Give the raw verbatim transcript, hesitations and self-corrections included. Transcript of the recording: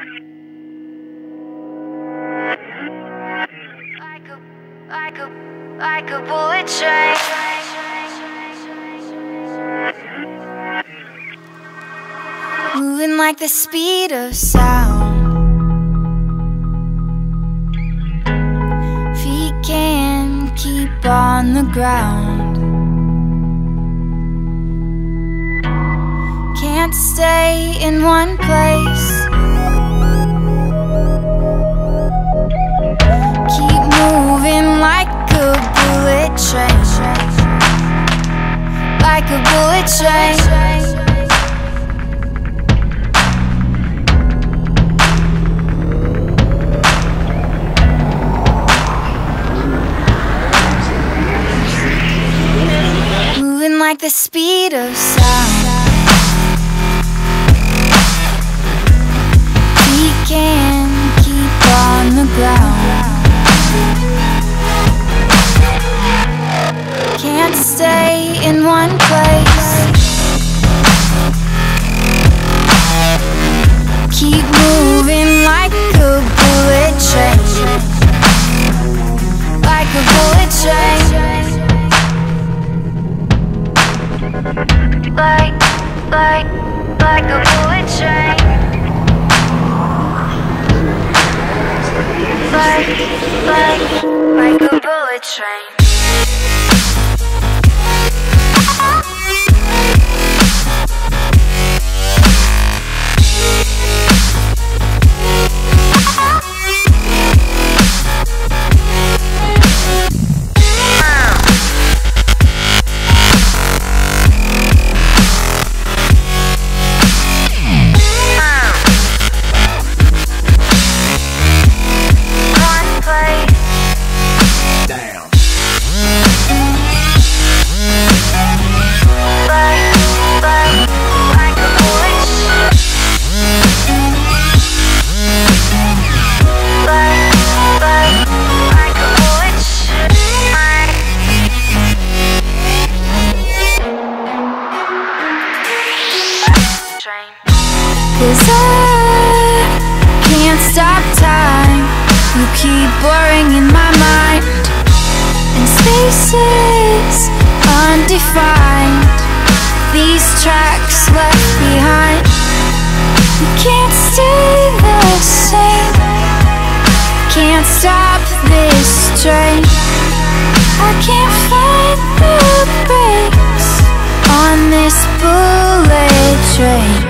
Like a, like a, like a bullet train. Moving like the speed of sound. Feet can't keep on the ground. Can't stay in one place. Keep moving like a bullet train. Like a bullet train. Moving like the speed of sound. We can't keep on the ground. Can't stay in one place. Keep moving like a bullet train. Like a bullet train. Like, like, like a bullet train. Like, like, like a bullet train. Cause I can't stop time. You keep blurring in my mind, and spaces undefined. These tracks left behind. We can't stay the same. Can't stop this train. I can't find the brakes on this bullet train.